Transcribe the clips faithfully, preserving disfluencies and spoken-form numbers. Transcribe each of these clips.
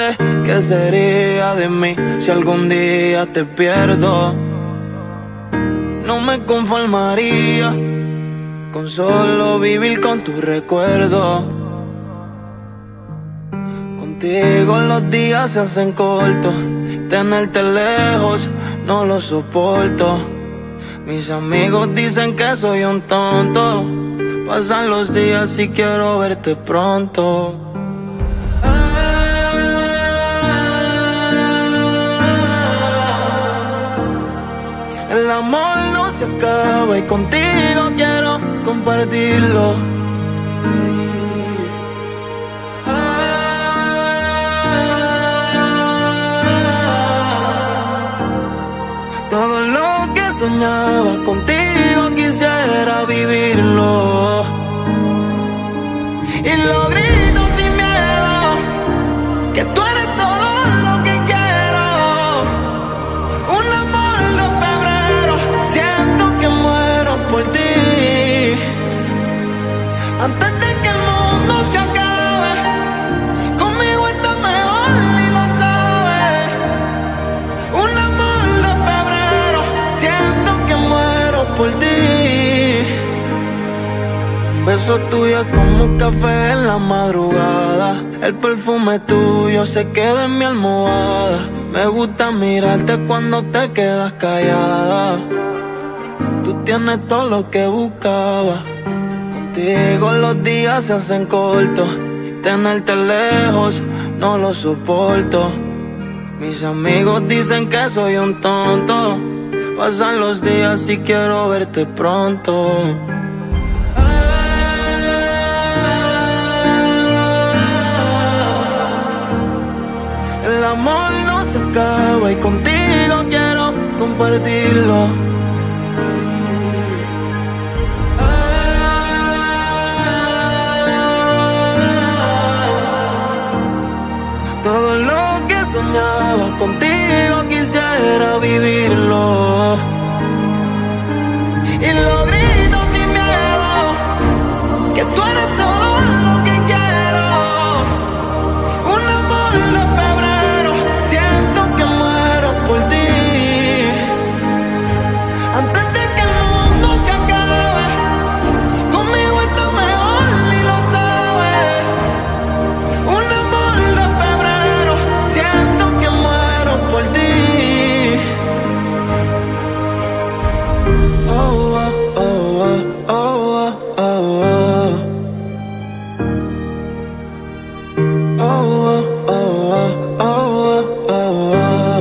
sé qué sería de mí si algún día te pierdo. No me conformaría con solo vivir con tu recuerdo. Contigo los días se hacen cortos, tenerte lejos no lo soporto. Mis amigos dicen que soy un tonto, pasan los días y quiero verte pronto. El amor no se acaba y contigo quiero compartirlo. Todo lo que soñaba contigo quisiera vivirlo. Y lo grito sin miedo, que tú eres todo lo que quiero. Un amor de febrero, siento que muero por ti. Antes de que el mundo se acabe, conmigo está mejor y lo sabes. Un amor de febrero, siento que muero por ti. Un beso tuyo es como un café en la madrugada. El perfume tuyo se queda en mi almohada. Me gusta mirarte cuando te quedas callada. Tú tienes todo lo que buscaba. Contigo los días se hacen cortos, tenerte lejos no lo soporto. Mis amigos dicen que soy un tonto, pasan los días y quiero verte pronto. El amor no se acaba y contigo quiero compartirlo. Todo lo que soñaba contigo quisiera vivirlo. Y lo grito sin miedo, que tú eres todo lo que quiero. Un amor de febrero, siento que muero por ti. Antes de que el mundo se acabe, conmigo está mejor y lo sabes. Un amor de febrero, siento que muero por ti. Oh, oh, oh, oh, oh, oh, oh. Oh, oh, oh, oh, oh, oh.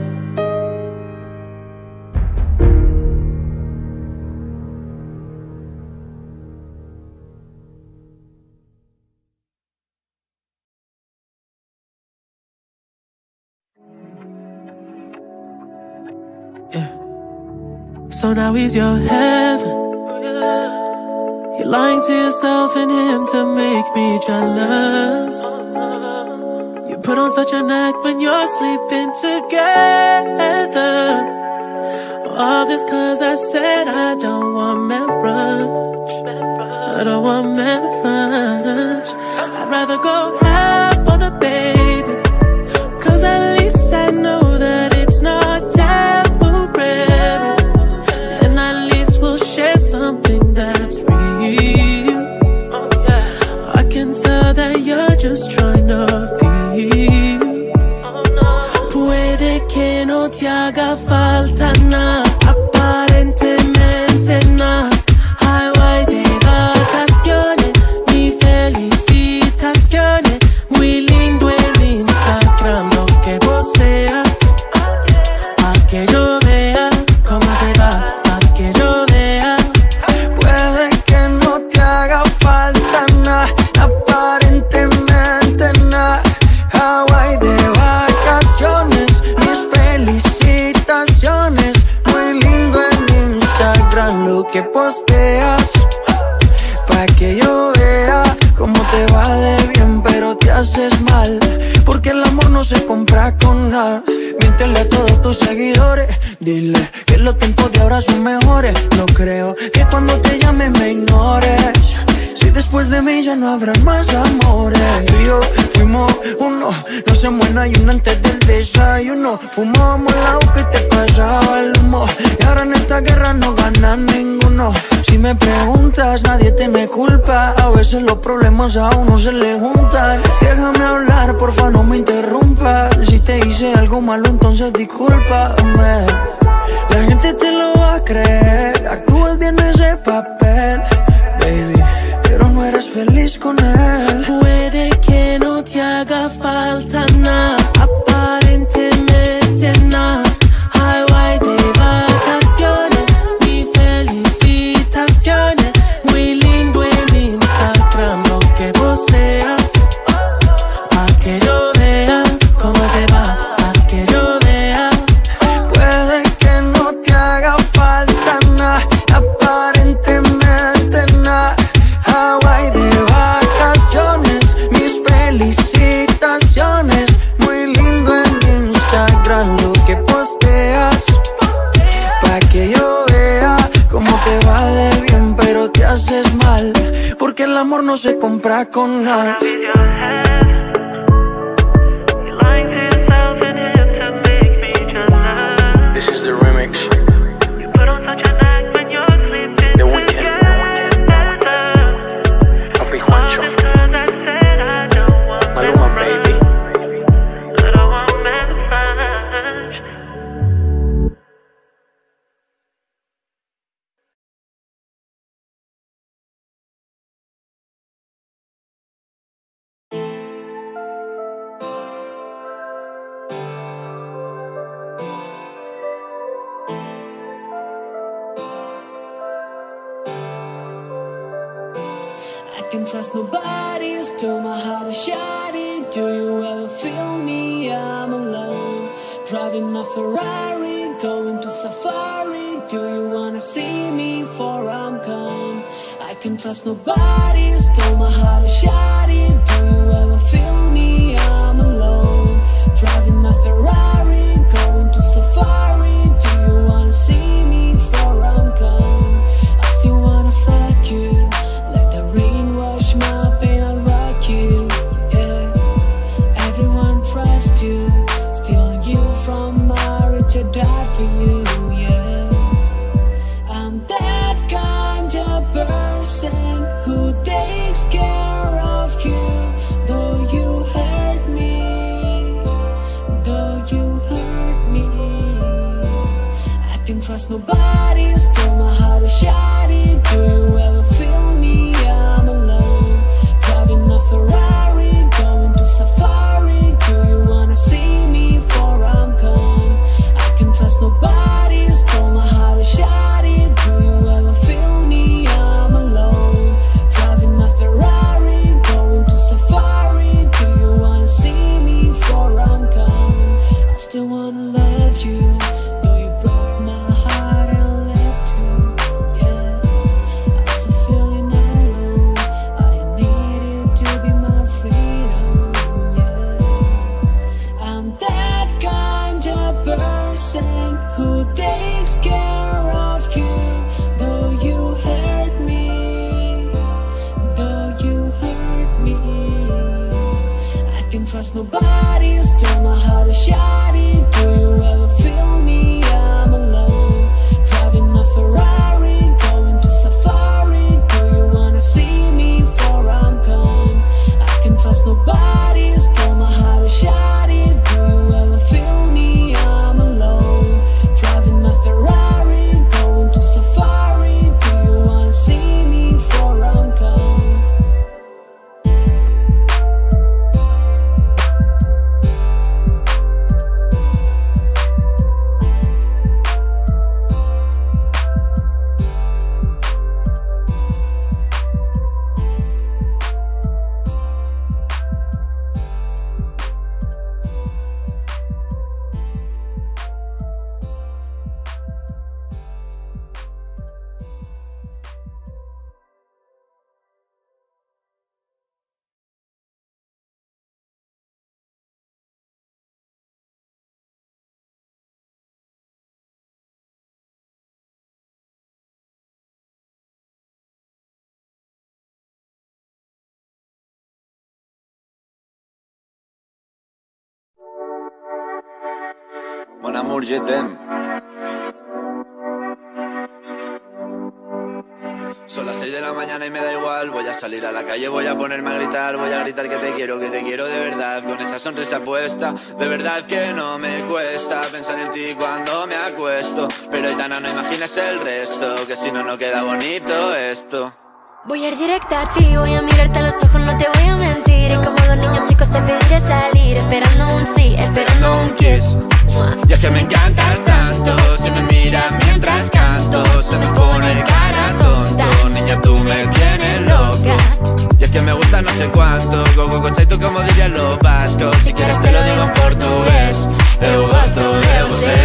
Yeah. So now he's your heaven. You're lying to yourself and him to make me jealous. You put on such an act when you're sleeping together. All this cause I said I don't want marriage. I don't want marriage. I'd rather go half on a baby, cause at least I know that it's not temporary. And at least we'll share something that's real. I can tell that you're just trying to feel. Puede que no te haga falta nada, aparentemente nada. Highway de vacaciones, mi felicitaciones. Muy lindo el Instagram, lo que posteas, pa' que yo vea cómo te va, pa' que yo vea. Puede que no te haga falta nada, aparentemente nada. Hawaii de vacaciones, mis felicitaciones. Muy lindo en Instagram lo que posteas, pa' que yo vea cómo te va de bien, pero te haces mal, porque el amor no se compra con nada. Miéntele a todos tus seguidores. Dile que los tiempos de ahora son mejores. No creo que cuando te llame me ignores. Si después de mí ya no habrá más amores. Tú y yo fuimos uno, no se muera y uno antes del desayuno. Fumábamos el agua que te pasaba el humo. Y ahora en esta guerra no gana ninguno. Si me preguntas, nadie te me culpa. A veces los problemas a uno se le juntan. Déjame hablar, porfa, no me interrumpas. Si te hice algo malo, entonces discúlpame. La gente te lo va a creer. Actúas bien ese papel, baby, pero no eres feliz con él. Puede que no te haga falta nada, aparentemente nada. Highway de vacaciones, mi felicitaciones. Muy lindo en Instagram lo que posteas, pa' que yo vea cómo te va, pa' que yo vea. Puede que no te haga falta nada, aparentemente nada. Hawaii de vacaciones, mis felicitaciones. Muy lindo en Instagram lo que posteas, pa' que yo vea cómo te va de bien, pero te haces mal, porque el amor no se compra con nada. This is the remix. The Weeknd. Papi Juancho. Maluma, baby. I can trust nobody, still my heart is shining. Do you ever feel me? I'm alone, driving my Ferrari, going to safari. Do you wanna see me before I'm gone? I can trust nobody, still my heart is shining. Do you ever feel me? I'm alone, driving my Ferrari, going to safari. Do you wanna see me before I'm gone? I still wanna fuck you. My pain, I'll rock you, yeah. Everyone trusts you, stealing you from my rich, I died for you, yeah. I'm that kind of person who takes care of you. Though you hurt me, though you hurt me, I can trust nobody, still my heart is shining. Do you ever feel me? I'm alone, driving my Ferrari, going to safari. Do you wanna see me before I'm gone? I can trust nobody, still my heart is shining. Do you ever feel me? I'm alone, driving my Ferrari, going to safari. Do you wanna see me before I'm gone? I still wanna love you, though you broke my heart and left too, yeah. I'm still feeling alone, I need it to be my freedom, yeah. I'm that kind of person who takes care of you. Though you hurt me, though you hurt me, I can trust nobody, still my heart is shining. Do you ever feel me? I'm alone, driving my Ferrari, going to safari. Do you wanna see me before I'm gone? I can trust nobody, still my heart is shining. Do you ever feel me? I'm alone, Mon amour, je t'aime. Son las seis de la mañana y me da igual. Voy a salir a la calle, voy a ponerme a gritar. Voy a gritar que te quiero, que te quiero de verdad. Con esa sonrisa puesta, de verdad que no me cuesta pensar en ti cuando me acuesto. Pero Aitana, no imagines el resto, que si no, no queda bonito esto. Voy a ir directa a ti, voy a mirarte a los ojos, no te voy a mentir. Y como dos niños chicos te pediré salir, esperando un sí, esperando un kiss. Y es que me encantas tanto, si me miras mientras canto, se me pone cara tonta. Niña, tú me tienes loca. Y es que me gusta no sé cuánto, go go go, tú como dirían los vascos. Si quieres te lo digo en portugués, eu gosto de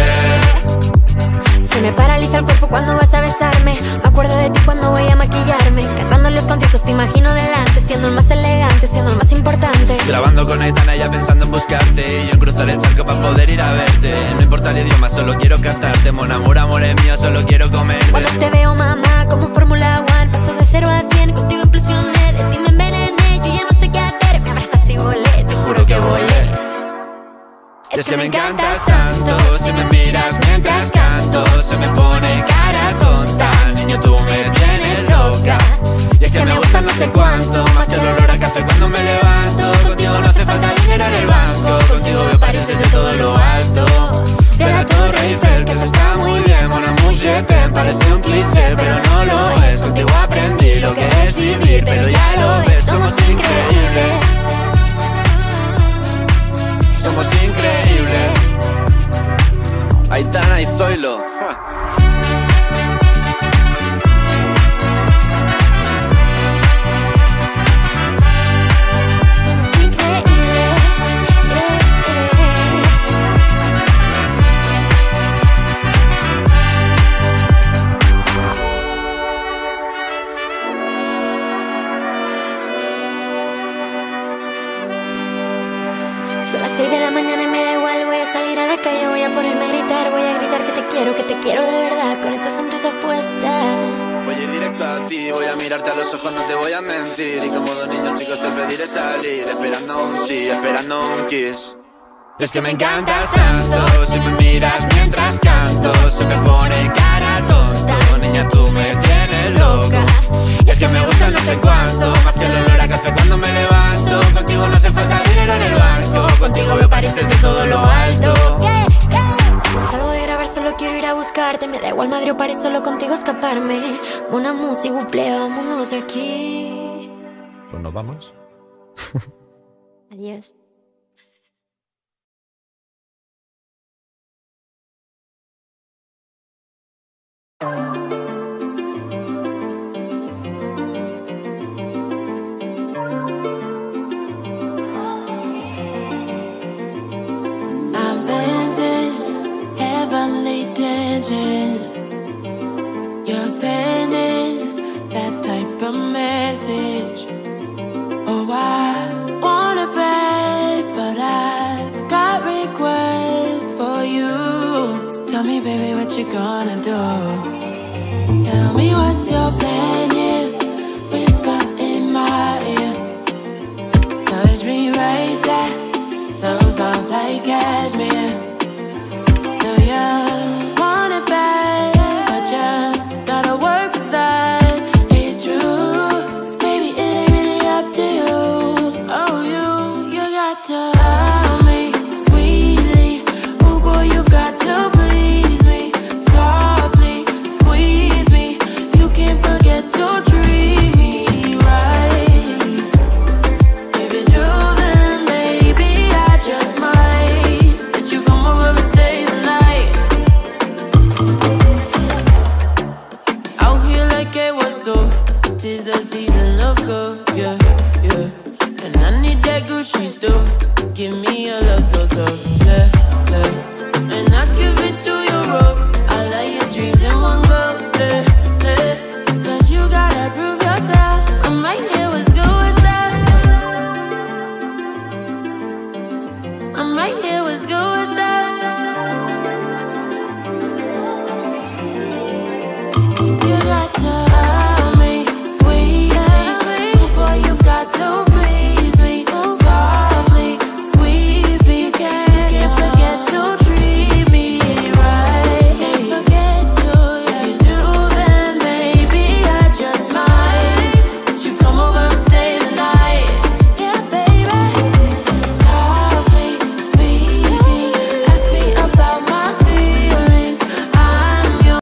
você. Se me paraliza el cuerpo cuando vas a besarme. Me acuerdo de ti cuando voy a maquillarme. Cantando los conciertos te imagino delante, siendo el más elegante, siendo el más importante. Grabando con Aitana ya pensando en buscarte, y yo en cruzar el charco para poder ir a verte. No importa el idioma, solo quiero cantarte. Mon amor, amor es mío, solo quiero comerte. Cuando te veo, mamá, como Fórmula One, paso de cero a cien, contigo implosioné. De ti me envenené, yo ya no sé qué hacer. Me abrazaste y volé, te juro que volé. Es, es que, que me encantas tanto, si me miras mientras canto, se me pone cara tonta. Niño, tú me tienes loca. Y es que me gusta no sé cuánto, más que el olor a café cuando me levanto. Contigo no hace falta dinero en el banco, contigo me pareces de todo lo alto. De la Torre Eiffel, que eso está muy bien. Mon amour, je t'aime, parece un cliché, pero no lo es. Contigo aprendí lo que es vivir, pero ya lo ves, somos increíbles. Somos increíbles. Aitana y Zoilo. Ja. seis de la mañana y me da igual, voy a salir a la calle, voy a ponerme a gritar, voy a gritar que te quiero, que te quiero de verdad, con esa sonrisa puesta. Voy a ir directo a ti, voy a mirarte a los ojos, no te voy a mentir. Y como dos niños chicos te pediré salir, esperando un sí, esperando un kiss. Es que me encantas tanto, si me miras mientras canto, se me pone cara tonta. Niña, tú me tienes loca. Y es que me gusta no sé cuánto, más que el olor a café cuando me levanto. Contigo no hace falta dinero en el banco, contigo me pareces de todo lo alto. Yeah, yeah. Salgo de grabar, solo quiero ir a buscarte. Me da igual Madrid o París, solo contigo escaparme. Una música, buple, vámonos de aquí. Pues nos vamos. Adiós. I'm sensing heavenly tension. You're sending that type of message. Oh, I wanna pay, but I've got requests for you. So tell me, baby, what you gonna do? Tell me what's your plan, yeah. Whisper in my ear. Touch me right there, so soft like that.